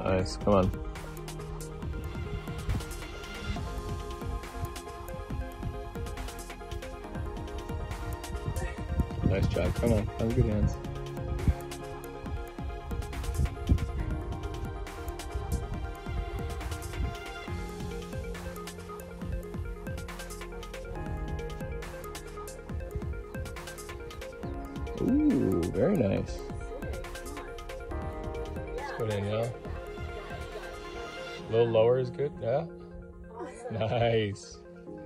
Nice, come on. Nice job, come on, have good hands. Ooh, very nice. Let's go, Danielle. A little lower is good, yeah? Nice.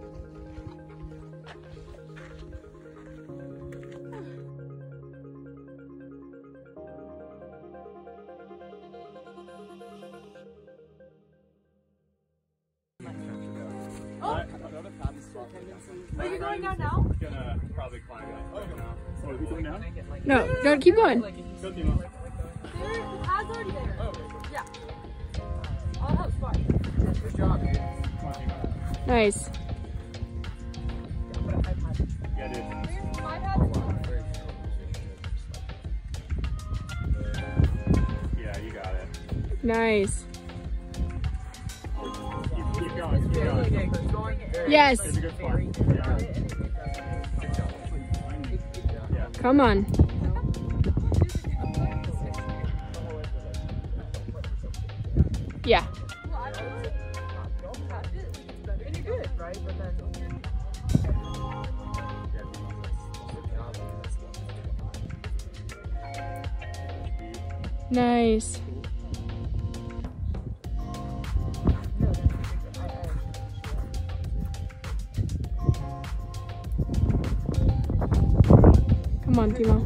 Are you going down now? Gonna probably climb it. Oh, are we going down? No, don't keep going. Go, Timo. The pad's already there. Oh, yeah. I'll help spot. Good job, dude. Come on, Timo. Nice. Yeah, dude. My pad's Yeah, you got it. Nice. Keep going, keep going. Yes. It's a good spot. Yeah. Come on. Yeah. Nice. Come on, Timo.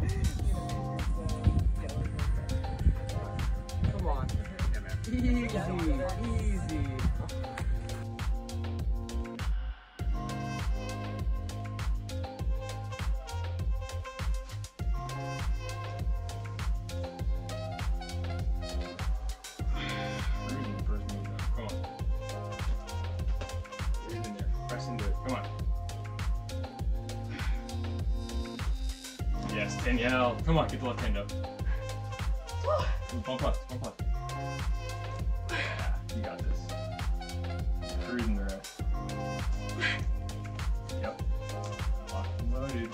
Come on. Easy, easy. Come on. Breathe in there. Press into it. Come on. Yes, Danielle. Come on, get the left hand up. Bump up, bump up. Yeah, you got this. Cruising the rest. Yep. Locked and loaded.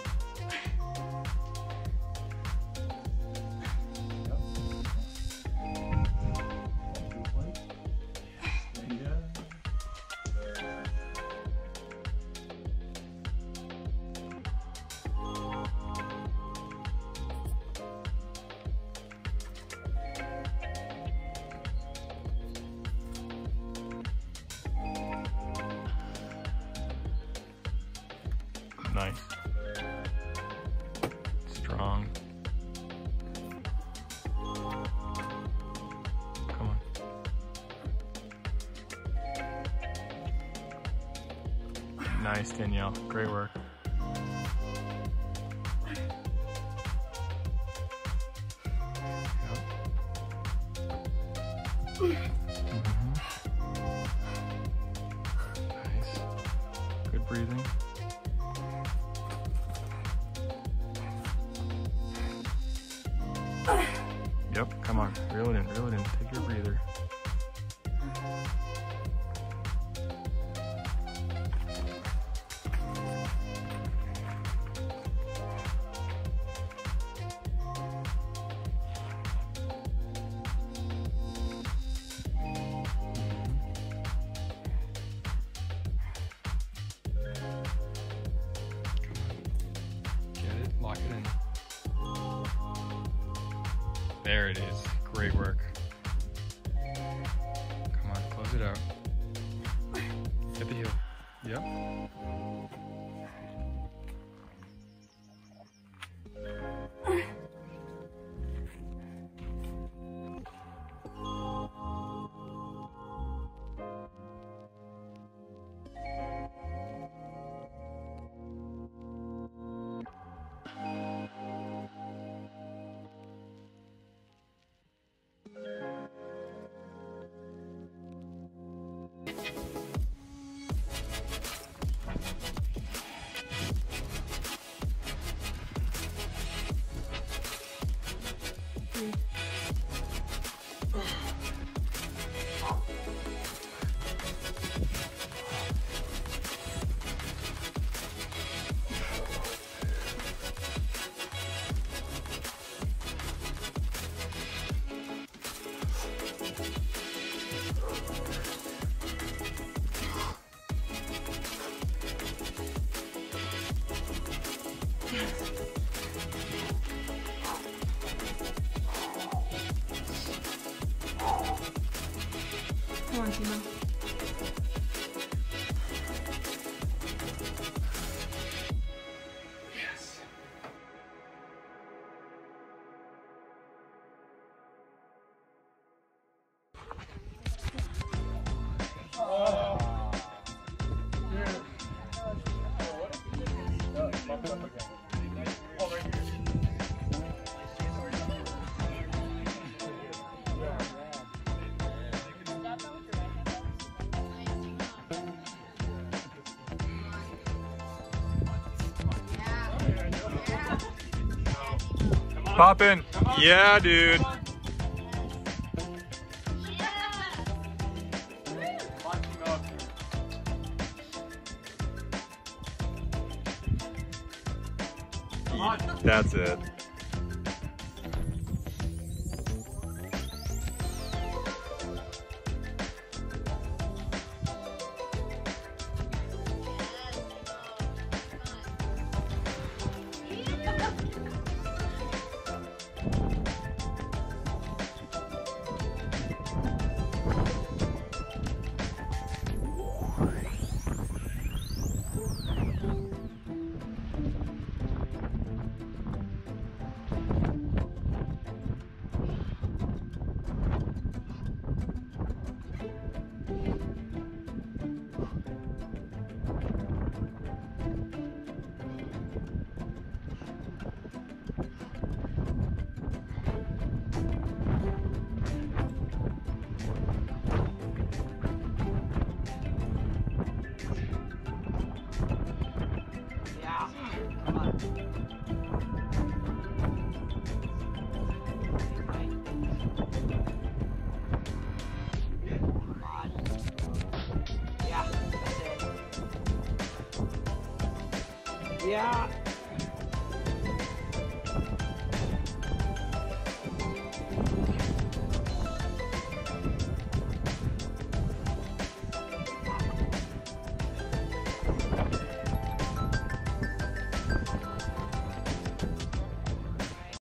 Yep. Good plate. Stand up. Nice. Strong. Come on. Nice, Danielle. Great work. Nice. Good breathing. Yep, come on. Reel it in, reel it in. Take your breather. Get it, lock it in. There it is. Great work. Come on, close it out. Hit the heel. Yep. Come on, Timo. Yes. Poppin'. Yeah, dude. That's it. Yeah.